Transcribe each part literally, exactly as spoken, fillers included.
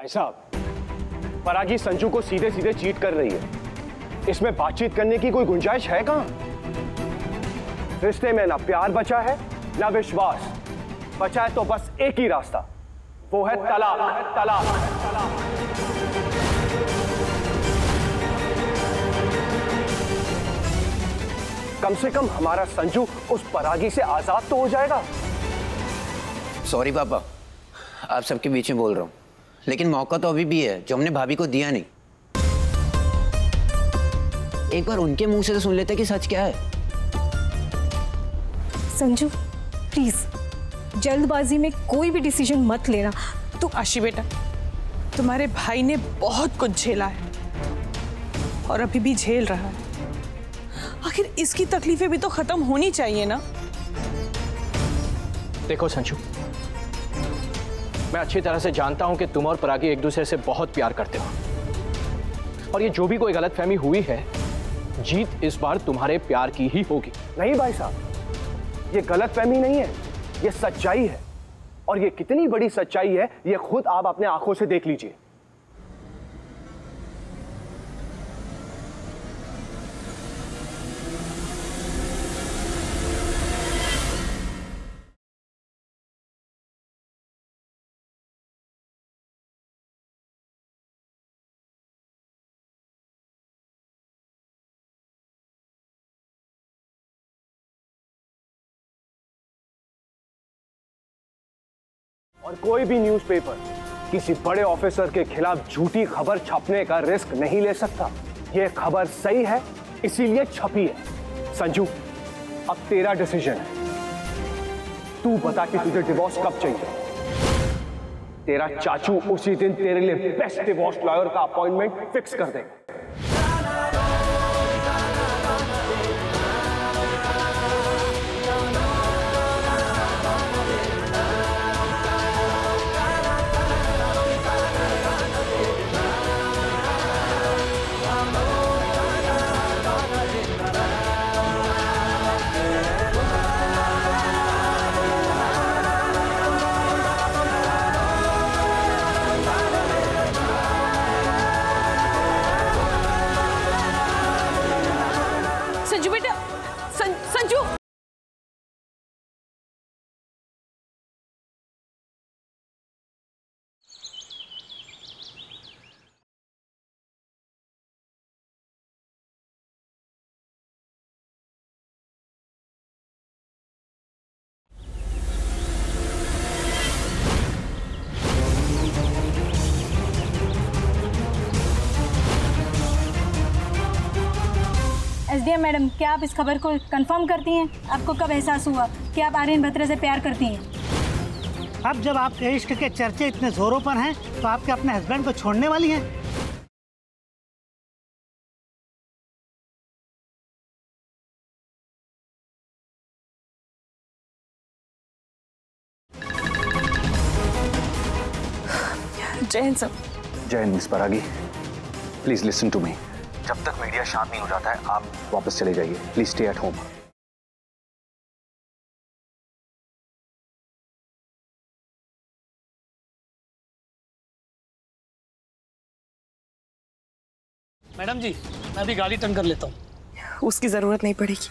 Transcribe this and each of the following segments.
भाई साहब, परागी संजू को सीधे सीधे चीट कर रही है। इसमें बातचीत करने की कोई गुंजाइश है कहां? रिश्ते में ना प्यार बचा है ना विश्वास बचा है, तो बस एक ही रास्ता, वो है तलाक। तलाक कम से कम हमारा संजू उस परागी से आजाद तो हो जाएगा। सॉरी पापा, आप सबके बीच में बोल रहा हूँ, लेकिन मौका तो अभी भी है जो हमने भाभी को दिया नहीं। एक बार उनके मुंह से तो सुन लेते कि सच क्या है। संजू प्लीज जल्दबाजी में कोई भी डिसीजन मत लेना। तो आशी बेटा, तुम्हारे भाई ने बहुत कुछ झेला है और अभी भी झेल रहा है। आखिर इसकी तकलीफें भी तो खत्म होनी चाहिए ना। देखो संजू, मैं अच्छी तरह से जानता हूं कि तुम और परागी एक दूसरे से बहुत प्यार करते हो, और ये जो भी कोई गलतफहमी हुई है, जीत इस बार तुम्हारे प्यार की ही होगी। नहीं भाई साहब, ये गलतफहमी नहीं है, ये सच्चाई है। और ये कितनी बड़ी सच्चाई है, ये खुद आप अपने आंखों से देख लीजिए। और कोई भी न्यूज़पेपर किसी बड़े ऑफिसर के खिलाफ झूठी खबर छापने का रिस्क नहीं ले सकता। यह खबर सही है, इसीलिए छपी है। संजू, अब तेरा डिसीजन है। तू बता कि तुझे डिवोर्स कब चाहिए। तेरा चाचू उसी दिन तेरे लिए बेस्ट डिवोर्स लॉयर का अपॉइंटमेंट फिक्स कर देगा। संजू बेटा, सं, संजू एसडीएम मैडम, क्या आप इस खबर को कंफर्म करती हैं? आपको कब एहसास हुआ कि आप आर्यन बत्रा से प्यार करती हैं? अब जब आपके इश्क के चर्चे इतने जोरों पर हैं, तो आपके अपने हस्बैंड को छोड़ने वाली हैं? जय हिंद सर। जय हिंद miss Paragi, please listen to me. जब तक मीडिया शांत नहीं हो जाता है, आप वापस चले जाइए। Please stay at home. Madam ji, मैं अभी गाड़ी टर्न कर लेता हूँ। उसकी जरूरत नहीं पड़ेगी।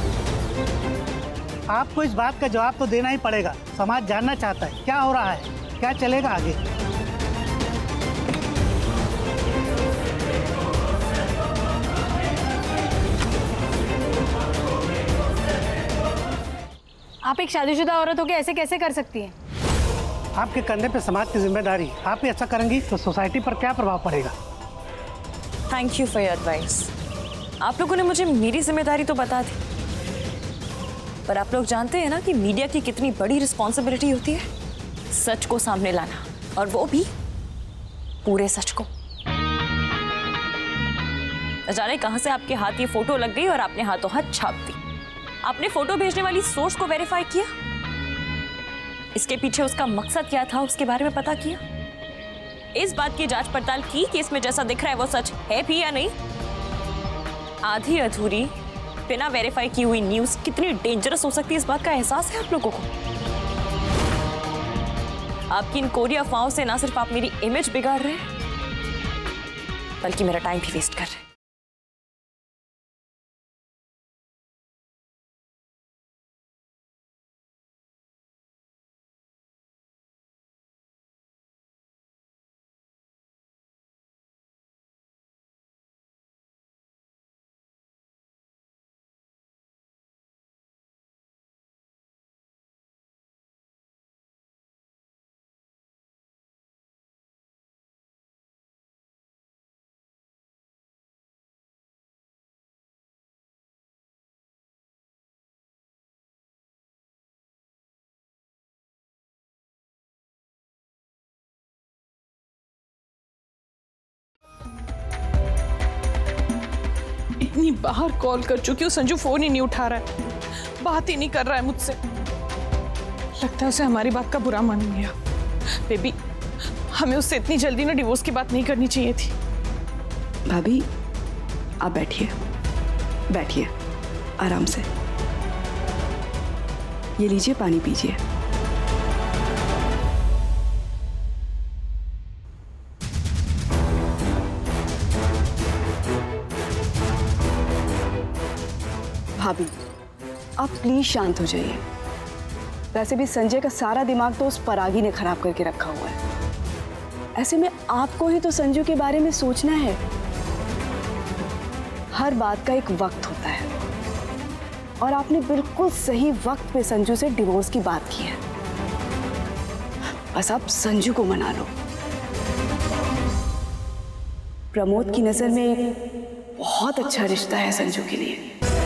आपको इस बात का जवाब तो देना ही पड़ेगा। समाज जानना चाहता है क्या हो रहा है, क्या चलेगा आगे। आप एक शादीशुदा औरत होकर ऐसे कैसे कर सकती हैं? आपके कंधे पे समाज की जिम्मेदारी। आप ही ऐसा करेंगी तो सोसाइटी पर क्या प्रभाव पड़ेगा। Thank you for your advice. आप लोगों ने मुझे मेरी जिम्मेदारी तो बता दी, पर आप लोग जानते हैं ना कि मीडिया की कितनी बड़ी रिस्पॉन्सिबिलिटी होती है सच को सामने लाना, और वो भी पूरे सच को। न जाने कहां से आपके हाथ ये फोटो लग गई और आपने हाथों हाथ छाप दी। आपने फोटो भेजने वाली सोर्स को वेरीफाई किया, इसके पीछे उसका मकसद क्या था उसके बारे में पता किया, इस बात की जांच पड़ताल की कि इसमें जैसा दिख रहा है वो सच है भी या नहीं। आधी अधूरी बिना वेरीफाई की हुई न्यूज़ कितनी डेंजरस हो सकती है, इस बात का एहसास है आप लोगों को? आपकी इन कोरी अफवाहों से ना सिर्फ आप मेरी इमेज बिगाड़ रहे हैं, बल्कि मेरा टाइम भी वेस्ट कर रहे हैं। इतनी बार कॉल कर चुकी हूँ, संजू फोन ही नहीं उठा रहा है, बात ही नहीं कर रहा है मुझसे। लगता है उसे हमारी बात का बुरा मान गया। बेबी, हमें उससे इतनी जल्दी ना डिवोर्स की बात नहीं करनी चाहिए थी। भाभी, आप बैठिए, बैठिए आराम से। ये लीजिए, पानी पीजिए। भाभी, आप प्लीज शांत हो जाइए। वैसे भी संजय का सारा दिमाग तो उस परागी ने खराब करके रखा हुआ है। ऐसे में आपको ही तो संजू के बारे में सोचना है। हर बात का एक वक्त होता है और आपने बिल्कुल सही वक्त पे संजू से डिवोर्स की बात की है। बस आप संजू को मना लो। प्रमोद की नजर में एक बहुत अच्छा रिश्ता है संजू के लिए।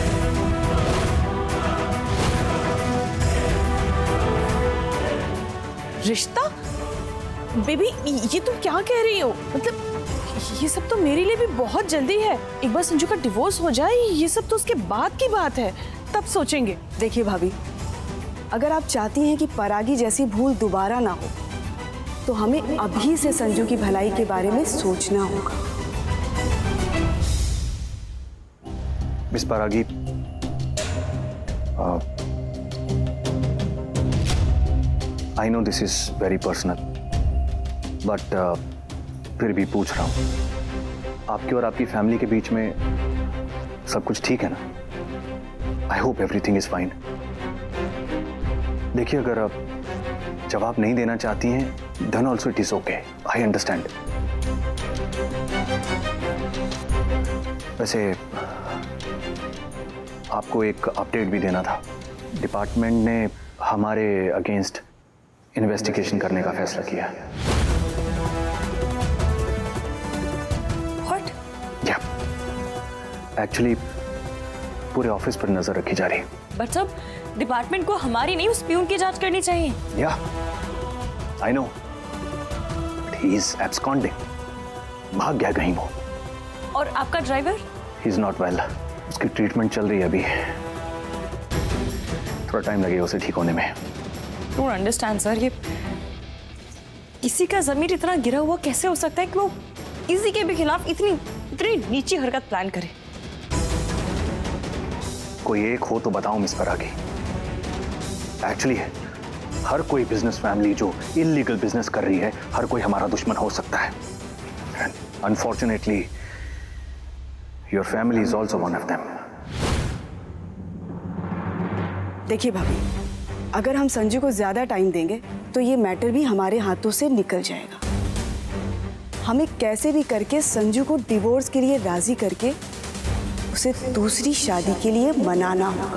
रिश्ता? बेबी, ये तुम क्या कह रही हो? मतलब ये सब तो मेरे लिए भी बहुत जल्दी है। एक बार संजू का डिवोर्स हो जाए, ये सब तो उसके बाद की बात है, तब सोचेंगे। देखिए भाभी, अगर आप चाहती हैं कि परागी जैसी भूल दोबारा ना हो, तो हमें अभी से संजू की भलाई के बारे में सोचना होगा। Miss Paragi, I know this is very personal, but फिर भी पूछ रहा हूं, आपकी और आपकी फैमिली के बीच में सब कुछ ठीक है ना? I hope everything is fine. देखिए, अगर आप जवाब नहीं देना चाहती हैं, then also it is okay, I understand. वैसे आपको एक अपडेट भी देना था। डिपार्टमेंट ने हमारे अगेंस्ट इन्वेस्टिगेशन करने का फैसला किया है। What? या एक्चुअली पूरे ऑफिस पर नजर रखी जा रही है। बट सब डिपार्टमेंट को हमारी नहीं, उस प्यून की जांच करनी चाहिए। या I know, but he is absconding, भाग गया कहीं वो। और आपका driver? He is not well, उसकी ट्रीटमेंट चल रही है अभी, थोड़ा टाइम लगेगा उसे ठीक होने में। डोंट अंडरस्टैंड सर, ये किसी का जमीर इतना गिरा हुआ कैसे हो सकता है कि वो किसी के भी खिलाफ इतनी इतनी नीची हरकत प्लान करे? कोई एक हो तो बताओ मिस परागी। एक्चुअली हर कोई बिजनेस फैमिली जो इलीगल बिजनेस कर रही है, हर कोई हमारा दुश्मन हो सकता है। Unfortunately your family is also one of them. देखिए भाभी, अगर हम संजू को ज्यादा टाइम देंगे तो ये मैटर भी हमारे हाथों से निकल जाएगा। हमें कैसे भी करके संजू को डिवोर्स के लिए राजी करके उसे दूसरी शादी के लिए मनाना होगा।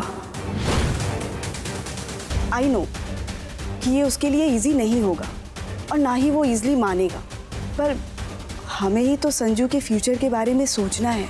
आई नो कि ये उसके लिए इजी नहीं होगा और ना ही वो इजीली मानेगा, पर हमें ही तो संजू के फ्यूचर के बारे में सोचना है।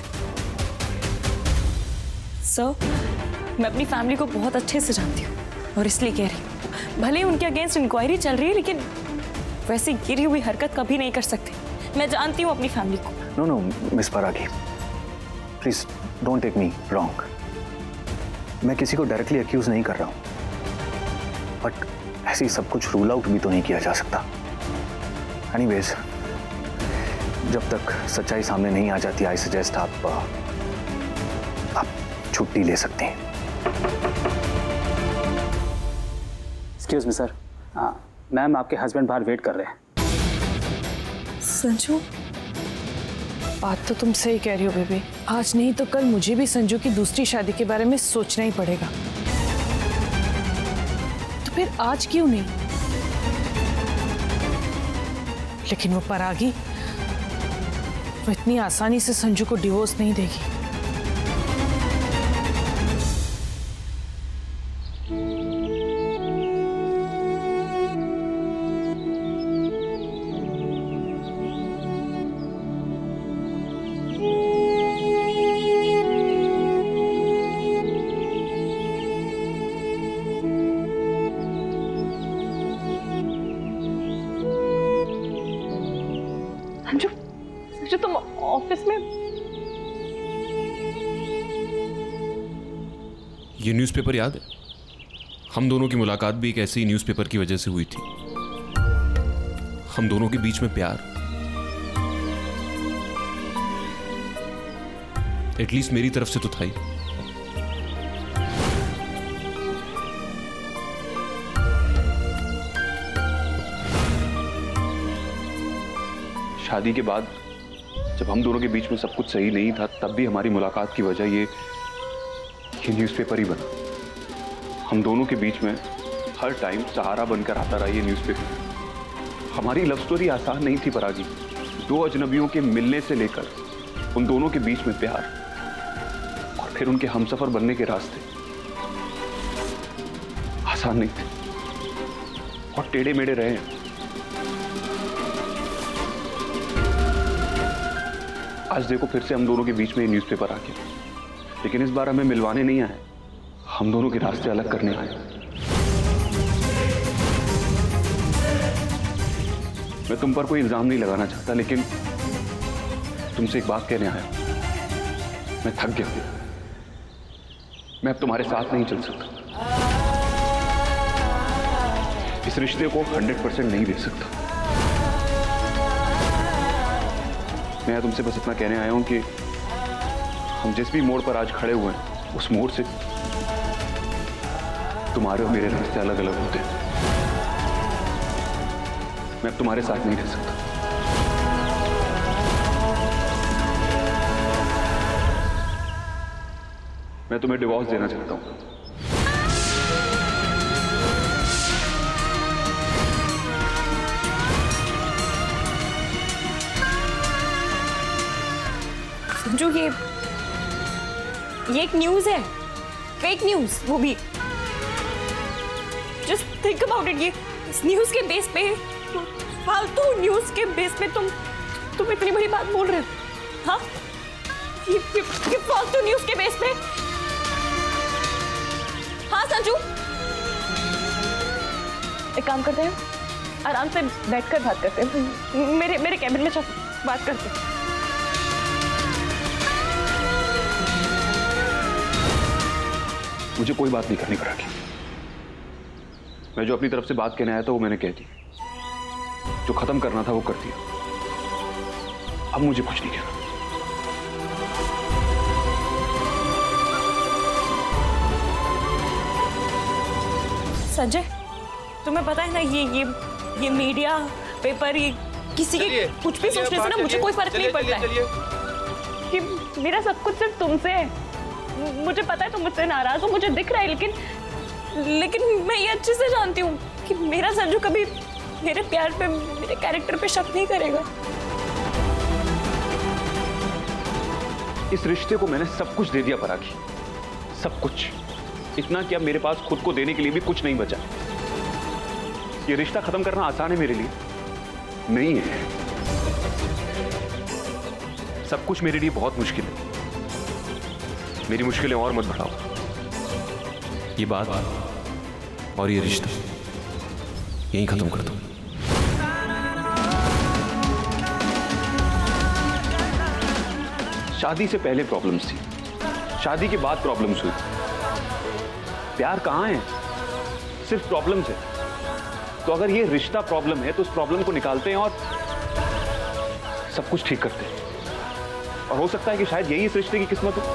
सर, मैं अपनी फैमिली को बहुत अच्छे से जानती हूँ और इसलिए कह रही हूँ, भले उनके अगेंस्ट इंक्वायरी चल रही है, लेकिन वैसी गिरी हुई हरकत कभी नहीं कर सकते। मैं जानती हूँ अपनी फैमिली को। No no miss Paragi, please don't take me wrong. मैं किसी को डायरेक्टली अक्यूज नहीं कर रहा हूँ, बट ऐसे सब कुछ रूल आउट भी तो नहीं किया जा सकता। एनीवेज, जब तक सच्चाई सामने नहीं आ जाती, आई सजेस्ट आप आप छुट्टी ले सकते हैं। एक्सक्यूज मी सर, मैम आपके हस्बैंड बाहर वेट कर रहे हैं। संजू, बात तो तुम सही कह रही हो बेबी। आज नहीं तो कल मुझे भी संजू की दूसरी शादी के बारे में सोचना ही पड़ेगा। तो फिर आज क्यों नहीं? लेकिन वो परागी, वो इतनी आसानी से संजू को डिवोर्स नहीं देगी। संजू, संजू तुम ऑफिस में? ये न्यूज़पेपर याद है? हम दोनों की मुलाकात भी एक ऐसी न्यूज़पेपर की वजह से हुई थी। हम दोनों के बीच में प्यार, एटलीस्ट मेरी तरफ से तो था ही। शादी के बाद जब हम दोनों के बीच में सब कुछ सही नहीं था, तब भी हमारी मुलाकात की वजह ये ये न्यूज़पेपर ही बना। हम दोनों के बीच में हर टाइम सहारा बनकर आता रहा ये न्यूज़पेपर। हमारी लव स्टोरी आसान नहीं थी परागी। दो अजनबियों के मिलने से लेकर उन दोनों के बीच में प्यार और फिर उनके हमसफर बनने के रास्ते आसान नहीं थे और टेढ़े मेढ़े रहे हैं। आज देखो फिर से हम दोनों के बीच में ये न्यूज़पेपर आ गया, लेकिन इस बार हमें मिलवाने नहीं आए, हम दोनों के रास्ते अलग करने आए। मैं तुम पर कोई इल्जाम नहीं लगाना चाहता, लेकिन तुमसे एक बात कहने आया। मैं थक गया, मैं अब तुम्हारे साथ नहीं चल सकता। इस रिश्ते को हंड्रेड परसेंट नहीं दे सकता। मैं तुमसे बस इतना कहने आया हूं कि हम जिस भी मोड़ पर आज खड़े हुए हैं, उस मोड़ से तुम्हारे और मेरे रास्ते अलग अलग होते हैं। मैं अब तुम्हारे साथ नहीं रह सकता। मैं तुम्हें डिवोर्स देना चाहता हूं। संजू, ये ये एक न्यूज़ है, फेक न्यूज़, वो भी। Just think about it. ये इस न्यूज़ के बेस पे, फालतू न्यूज़ के बेस पे तुम तुम इतनी बड़ी बात बोल रहे हो? हाँ, ये, ये, ये फालतू न्यूज़ के बेस पे। हाँ संजू, एक काम करते हैं, आराम से बैठकर बात करते हैं। मेरे मेरे कैबिन में बात करते हैं। मुझे कोई बात नहीं करनी पड़ेगी। मैं जो अपनी तरफ से बात कहने आया था वो मैंने कह दी। जो खत्म करना था वो कर दिया। अब मुझे कुछ नहीं कहना। संजय, तुम्हें पता है ना, ये ये ये मीडिया, पेपर, ये किसी के कुछ भी सोचने से ना मुझे कोई फर्क नहीं पड़ता है। कि मेरा सब कुछ सिर्फ तुमसे है। मुझे पता है तुम मुझसे नाराज हो, मुझे दिख रहा है, लेकिन लेकिन मैं ये अच्छे से जानती हूँ कि मेरा संजू कभी मेरे प्यार पे, मेरे कैरेक्टर पे शक नहीं करेगा। इस रिश्ते को मैंने सब कुछ दे दिया परागी, सब कुछ। इतना कि अब मेरे पास खुद को देने के लिए भी कुछ नहीं बचा। ये रिश्ता खत्म करना आसान है मेरे लिए? नहीं है। सब कुछ मेरे लिए बहुत मुश्किल है। मेरी मुश्किलें और मत बढ़ाओ। ये बात और ये रिश्ता यहीं खत्म कर दो। शादी से पहले प्रॉब्लम्स थी, शादी के बाद प्रॉब्लम्स हुई। प्यार कहाँ है? सिर्फ प्रॉब्लम्स है। तो अगर ये रिश्ता प्रॉब्लम है तो उस प्रॉब्लम को निकालते हैं और सब कुछ ठीक करते हैं। और हो सकता है कि शायद यही इस रिश्ते की किस्मत हो।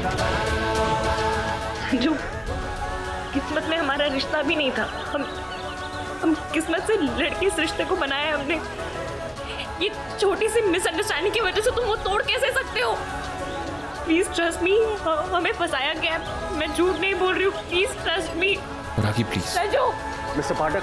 जो किस्मत में हमारा रिश्ता भी नहीं था, हम हम किस्मत से लड़के इस रिश्ते को बनाया है हमने। ये छोटी सी मिसअंडरस्टैंडिंग की वजह से तुम वो तोड़ कैसे सकते हो? प्लीज ट्रस्ट मी, हमें फंसाया गया। मैं झूठ नहीं बोल रही हूँ, please trust me. Ragi please. Sanju. Mister Pathak,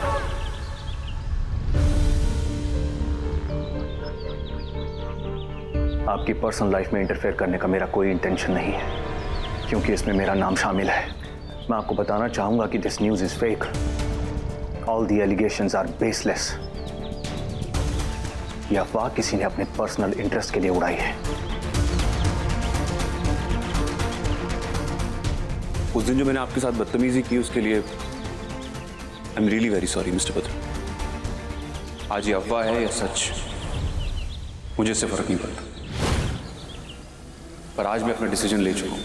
आपकी पर्सनल लाइफ में इंटरफेयर करने का मेरा कोई इंटेंशन नहीं है, क्योंकि इसमें मेरा नाम शामिल है। मैं आपको बताना चाहूंगा कि this news is fake. All the allegations are baseless. यह अफवाह किसी ने अपने पर्सनल इंटरेस्ट के लिए उड़ाई है। उस दिन जो मैंने आपके साथ बदतमीजी की उसके लिए I am really very sorry mister Badr. आज ये अफवाह है या सच, मुझे इससे फर्क नहीं पड़ता, पर आज मैं अपना डिसीजन ले चुका हूं,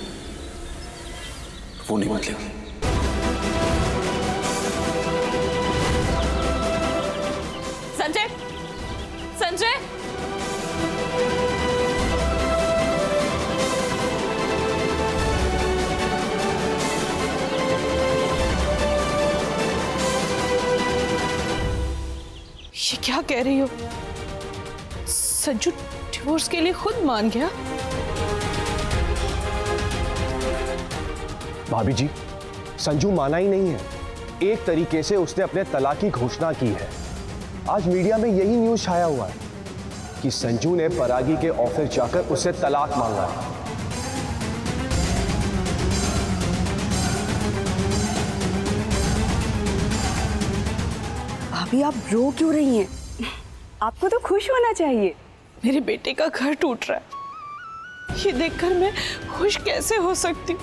वो नहीं बदलेगा। संजय, संजय, ये क्या कह रही हो? संजू डिवोर्स के लिए खुद मान गया? भाभी जी, संजू माना ही नहीं है। एक तरीके से उसने अपने तलाक की घोषणा की है। आज मीडिया में यही न्यूज़ छाया हुआ है कि संजू ने परागी के ऑफिस जाकर उससे तलाक मांगा है। भाभी, आप रो क्यों रही हैं? आपको तो खुश होना चाहिए। मेरे बेटे का घर टूट रहा है, ये देखकर मैं खुश कैसे हो सकती?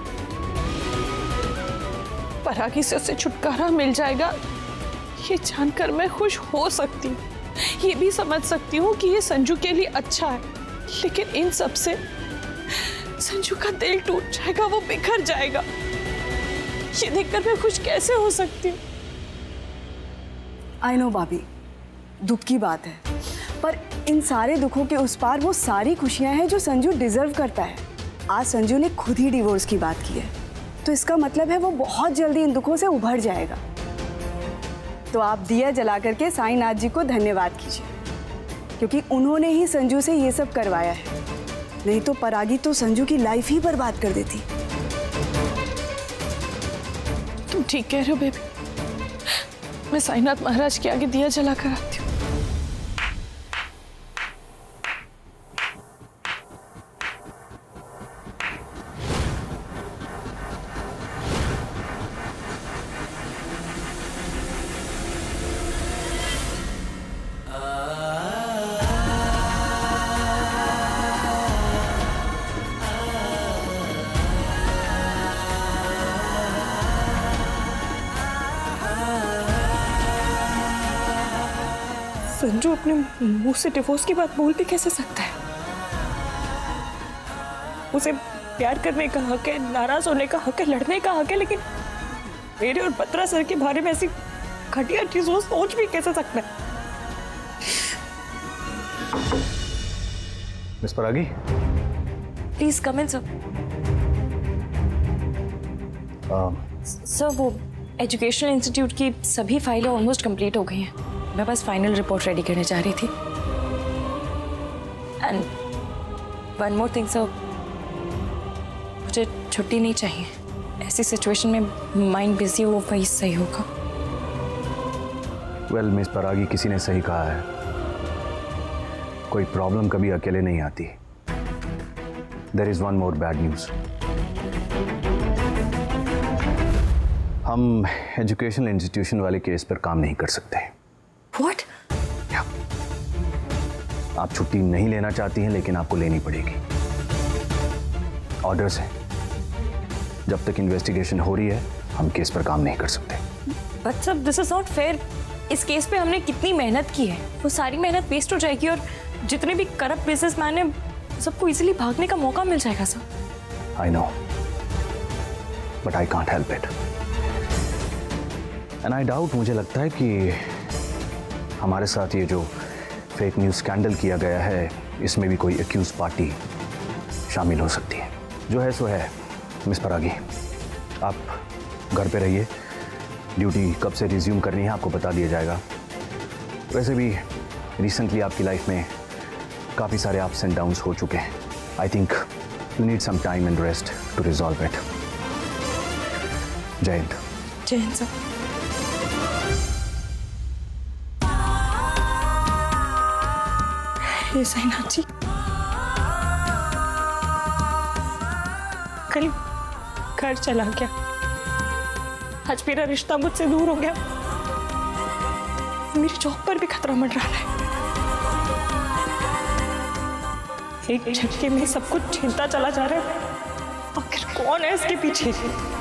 परागी से उसे छुटकारा मिल जाएगा, ये जानकर मैं खुश हो सकती हूँ। ये भी समझ सकती हूँ कि ये संजू के लिए अच्छा है, लेकिन इन सब से संजू का दिल टूट जाएगा, वो बिखर जाएगा। ये देखकर मैं खुश कैसे हो सकती हूँ? आई नो भाभी, दुख की बात है, पर इन सारे दुखों के उस पार वो सारी खुशियां हैं जो संजू डिजर्व करता है। आज संजू ने खुद ही डिवोर्स की बात की है, तो इसका मतलब है वो बहुत जल्दी इन दुखों से उभर जाएगा। तो आप दिया जला करके साईनाथ जी को धन्यवाद कीजिए, क्योंकि उन्होंने ही संजू से ये सब करवाया है। नहीं तो परागी तो संजू की लाइफ ही बर्बाद कर देती। तुम ठीक कह रहे हो बेबी, मैं साईनाथ महाराज के आगे दिया जला कर आती हूँ। संजू अपने मुंह से डिवोर्स की बात बोल भी कैसे सकता है? उसे प्यार करने का हक है, नाराज होने का हक है, लड़ने का हक है, लेकिन मेरे और बत्रा सर के बारे में ऐसी घटिया चीज वो सोच भी कैसे सकता है? Miss Paragi, please come in sir. Sir, वो एजुकेशनल इंस्टीट्यूट की सभी फाइलें ऑलमोस्ट कंप्लीट हो गई हैं। मैं बस फाइनल रिपोर्ट रेडी करने जा रही थी। And one more thing sir, मुझे छुट्टी नहीं चाहिए। ऐसी सिचुएशन में माइंड बिजी हो वही सही होगा। वेल मिस परागी, किसी ने सही कहा है, कोई प्रॉब्लम कभी अकेले नहीं आती। There is one more bad news. हम एजुकेशनल इंस्टीट्यूशन वाले केस पर काम नहीं कर सकते। What? आप छुट्टी नहीं लेना चाहती हैं, लेकिन आपको लेनी पड़ेगी। ऑर्डर्स हैं। जब तक इन्वेस्टिगेशन हो रही है, हम केस पर काम नहीं कर सकते। But sir, this is not fair. इस केस पे हमने कितनी मेहनत की है, वो सारी मेहनत वेस्ट हो जाएगी और जितने भी करप्ट बिजनेसमैन हैं सबको इजीली भागने का मौका मिल जाएगा सर। I know, but I can't help it. And I doubt, मुझे लगता है कि हमारे साथ ये जो फेक न्यूज़ स्कैंडल किया गया है, इसमें भी कोई एक्यूज पार्टी शामिल हो सकती है। जो है सो है। मिस परागी, आप घर पे रहिए, ड्यूटी कब से रिज्यूम करनी है आपको बता दिया जाएगा। वैसे भी रिसेंटली आपकी लाइफ में काफ़ी सारे अप्स एंड डाउन्स हो चुके हैं। I think you need some time and rest to resolve it. जय हिंद। जय हिंद सर। ये साईनाथ जी कल घर चला गया, आज मेरा रिश्ता मुझसे दूर हो गया, मेरी जॉब पर भी खतरा मंडरा रहा है। एक झटके में सब कुछ छीनता चला जा रहा है। आखिर कौन है इसके पीछे?